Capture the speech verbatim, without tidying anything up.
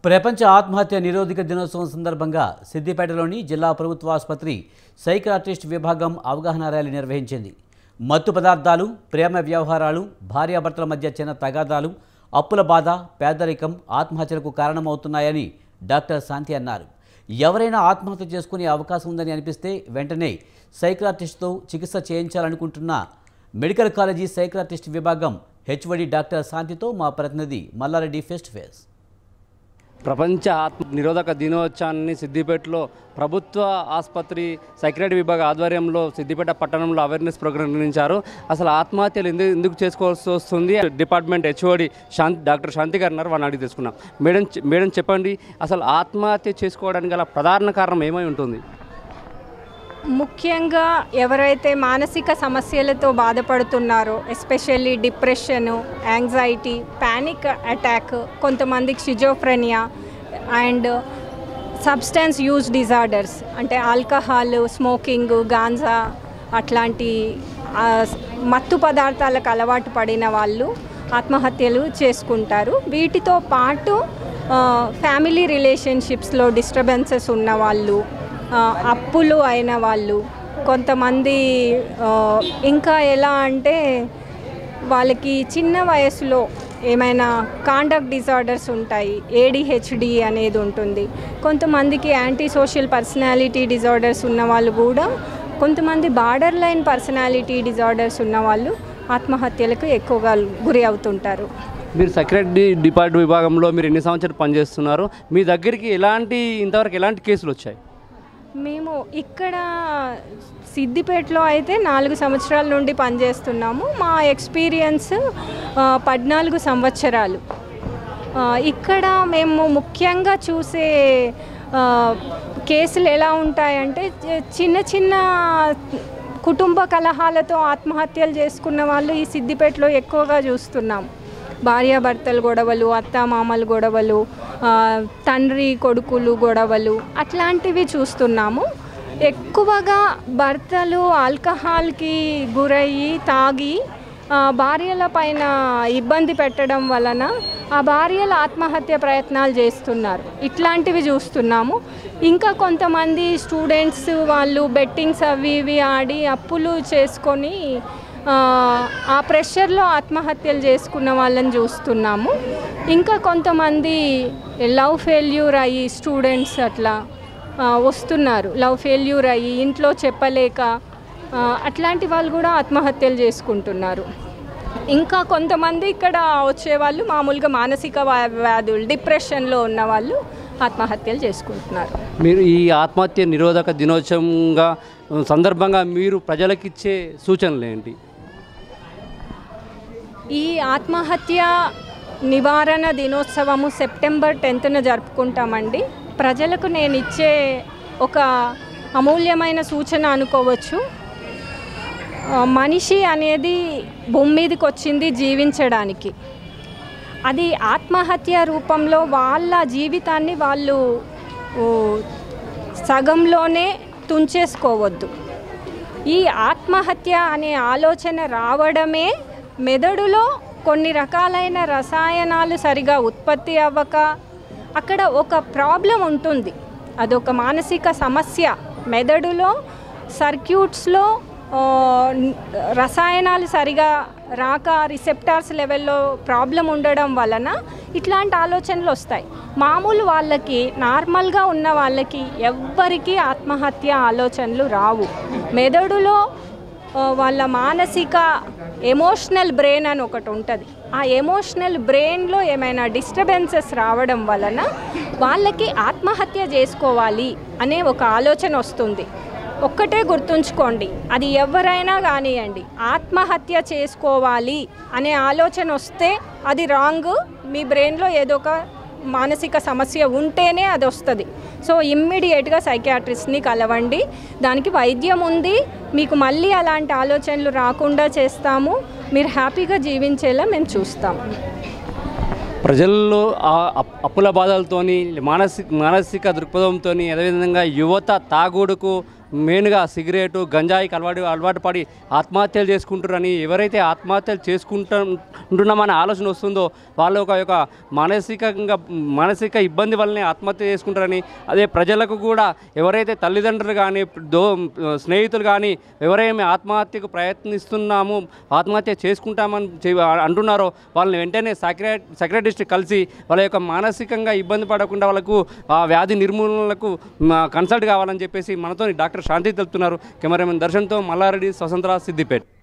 ప్రపంచ ఆత్మహత్య నిరోధక దినోత్సవం సందర్భంగా సిద్దిపేటలోని జిల్లా ప్రభుత్వ ఆసుపత్రి సైకియాట్రిస్ట్ విభాగం అవగాహన ర్యాలీ నిర్వహించింది. మత్తు పదార్థాలు, ప్రేమ వ్యవహారాలు, భార్యాభర్తల మధ్య చిన్న తగాదాలు, అప్పుల బాధ, పేదరికం ఆత్మహత్యలకు కారణమవుతున్నాయని డాక్టర్ శాంతి అన్నారు. ఎవరైనా ఆత్మహత్య చేసుకునే అవకాశం ఉందని అనిపిస్తే వెంటనే సైకియాట్రిస్ట్తో చికిత్స చేయించాలనుకుంటున్న మెడికల్ కాలేజీ సైకియాట్రిస్ట్ విభాగం హెచ్ఓడి డాక్టర్ శాంతితో మా ప్రతినిధి మల్లారెడ్డి ఫేస్ టు ఫేస్. ప్రపంచ ఆత్మ నిరోధక దినోత్సవాన్ని సిద్దిపేటలో ప్రభుత్వ ఆసుపత్రి సైకియాట్రీ విభాగ ఆధ్వర్యంలో సిద్దిపేట పట్టణంలో అవేర్నెస్ ప్రోగ్రాం నిర్వహించారు. అసలు ఆత్మహత్యలు ఎందుకు ఎందుకు చేసుకోవాల్సి వస్తుంది department HOD Shanti doctor Shanti garu ఉన్నారు. వాళ్ళని అడిగి తీసుకున్నాం. మేడం మేడం చెప్పండి, అసలు ఆత్మహత్య చేసుకోవడానికి గల ప్రధాన కారణం ఏమై ఉంటుంది? ముఖ్యంగా ఎవరైతే మానసిక సమస్యలతో బాధపడుతున్నారో, especially depression, anxiety, panic attack, కొంతమందికి schizophrenia and substance use disorders అంటే ఆల్కహాల్, స్మోకింగ్, గాంజా అట్లాంటి మత్తు పదార్థాలకు అలవాటు పడిన వాళ్ళు ఆత్మహత్యలు చేసుకుంటారు. వీటితో పాటు ఫ్యామిలీ రిలేషన్షిప్స్లో డిస్టర్బెన్సెస్ ఉన్న వాళ్ళు, అప్పులు అయిన వాళ్ళు, కొంతమంది ఇంకా ఎలా అంటే వాళ్ళకి చిన్న వయసులో ఏమైనా కాండక్ట్ డిజార్డర్స్ ఉంటాయి, ఏడిహెచ్డి అనేది ఉంటుంది. కొంతమందికి యాంటీ సోషల్ పర్సనాలిటీ డిజార్డర్స్ ఉన్న వాళ్ళు కూడా, కొంతమంది బార్డర్ లైన్ పర్సనాలిటీ డిజార్డర్స్ ఉన్న వాళ్ళు ఆత్మహత్యలకు ఎక్కువగా గురి అవుతుంటారు. మీరు సైకియాట్రీ డిపార్ట్మెంట్ విభాగంలో మీరు ఎన్ని సంవత్సరాలు పనిచేస్తున్నారు? మీ దగ్గరికి ఎలాంటి ఇంతవరకు ఎలాంటి కేసులు వచ్చాయి? మేము ఇక్కడ సిద్దిపేటలో అయితే నాలుగు సంవత్సరాల నుండి పనిచేస్తున్నాము. మా ఎక్స్పీరియన్స్ పద్నాలుగు సంవత్సరాలు. ఇక్కడ మేము ముఖ్యంగా చూసే కేసులు ఎలా ఉంటాయంటే, చిన్న చిన్న కుటుంబ కలహాలతో ఆత్మహత్యలు చేసుకున్న వాళ్ళు ఈ సిద్దిపేటలో ఎక్కువగా చూస్తున్నాం. భార్యాభర్తలు గొడవలు, అత్తామామలు గొడవలు, తండ్రి కొడుకులు గొడవలు అట్లాంటివి చూస్తున్నాము. ఎక్కువగా భర్తలు ఆల్కహాల్కి గురయ్యి తాగి భార్యల పైన ఇబ్బంది పెట్టడం వలన ఆ భార్యలు ఆత్మహత్య ప్రయత్నాలు చేస్తున్నారు. ఇట్లాంటివి చూస్తున్నాము. ఇంకా కొంతమంది స్టూడెంట్స్ వాళ్ళు బెట్టింగ్స్ అవి ఇవి ఆడి అప్పులు చేసుకొని ఆ ప్రెషర్లో ఆత్మహత్యలు చేసుకున్న వాళ్ళని చూస్తున్నాము. ఇంకా కొంతమంది లవ్ ఫెయిల్యూర్ అయ్యి స్టూడెంట్స్ అట్లా వస్తున్నారు. లవ్ ఫెయిల్యూర్ అయ్యి ఇంట్లో చెప్పలేక అట్లాంటి వాళ్ళు కూడా ఆత్మహత్యలు చేసుకుంటున్నారు. ఇంకా కొంతమంది ఇక్కడ వచ్చేవాళ్ళు మామూలుగా మానసిక వ్యాధులు, డిప్రెషన్లో ఉన్న వాళ్ళు ఆత్మహత్యలు చేసుకుంటున్నారు. మీరు ఈ ఆత్మహత్య నిరోధక దినోత్సవంగా సందర్భంగా మీరు ప్రజలకు ఇచ్చే సూచనలు ఏంటి? ఈ ఆత్మహత్య నివారణ దినోత్సవము సెప్టెంబర్ టెన్త్న జరుపుకుంటామండి. ప్రజలకు నేను ఇచ్చే ఒక అమూల్యమైన సూచన అనుకోవచ్చు. మనిషి అనేది భూమి మీదకి వచ్చింది జీవించడానికి. అది ఆత్మహత్య రూపంలో వాళ్ళ జీవితాన్ని వాళ్ళు సగంలోనే తుంచేసుకోవద్దు. ఈ ఆత్మహత్య అనే ఆలోచన రావడమే మెదడులో కొన్ని రకాలైన రసాయనాలు సరిగా ఉత్పత్తి అవ్వక అక్కడ ఒక ప్రాబ్లం ఉంటుంది. అదొక మానసిక సమస్య. మెదడులో సర్క్యూట్స్లో రసాయనాలు సరిగా రాక రిసెప్టార్స్ లెవెల్లో ప్రాబ్లం ఉండడం వలన ఇట్లాంటి ఆలోచనలు వస్తాయి. మామూలు వాళ్ళకి, నార్మల్గా ఉన్న వాళ్ళకి ఎవ్వరికీ ఆత్మహత్య ఆలోచనలు రావు. మెదడులో వాళ్ళ మానసిక ఎమోషనల్ బ్రెయిన్ అని ఒకటి ఉంటుంది. ఆ ఎమోషనల్ బ్రెయిన్లో ఏమైనా డిస్టర్బెన్సెస్ రావడం వలన వాళ్ళకి ఆత్మహత్య చేసుకోవాలి అనే ఒక ఆలోచన వస్తుంది. ఒక్కటే గుర్తుంచుకోండి, అది ఎవరైనా కానివ్వండి, ఆత్మహత్య చేసుకోవాలి అనే ఆలోచన వస్తే అది రాంగ్. మీ బ్రెయిన్లో ఏదో ఒక మానసిక సమస్య ఉంటేనే అది వస్తుంది. సో ఇమ్మీడియట్గా సైకియాట్రిస్ట్ని కలవండి. దానికి వైద్యం ఉంది. మీకు మళ్ళీ అలాంటి ఆలోచనలు రాకుండా చేస్తాము. మీరు హ్యాపీగా జీవించేలా మేము చూస్తాము. ప్రజల్లో అప్పుల బాధలతోని, మానసిక మానసిక దృక్పథంతో, అదేవిధంగా యువత తాగుడుకు మెయిన్గా సిగరెటు గంజాయికి అలవాటు అలవాటు పడి ఆత్మహత్యలు చేసుకుంటారని, ఎవరైతే ఆత్మహత్యలు చేసుకుంటా ఉంటున్నామనే ఆలోచన వస్తుందో వాళ్ళ ఒక యొక్క మానసికంగా మానసిక ఇబ్బంది వల్లనే ఆత్మహత్య చేసుకుంటారని, అదే ప్రజలకు కూడా ఎవరైతే తల్లిదండ్రులు కానీ దో స్నేహితులు కానీ ఎవరైతే ఆత్మహత్యకు ప్రయత్నిస్తున్నాము, ఆత్మహత్య చేసుకుంటామని చె- అంటున్నారో వాళ్ళని వెంటనే సైక్రా సైక్రటిస్ట్ కలిసి వాళ్ళ యొక్క మానసికంగా ఇబ్బంది పడకుండా వాళ్ళకు ఆ వ్యాధి నిర్మూలనకు కన్సల్ట్ కావాలని చెప్పేసి మనతో డాక్టర్ శాంతి తెలుపుతున్నారు. కెమెరామెన్ దర్శన్తో మల్లారెడ్డి, స్వతంత్ర, సిద్దిపేట.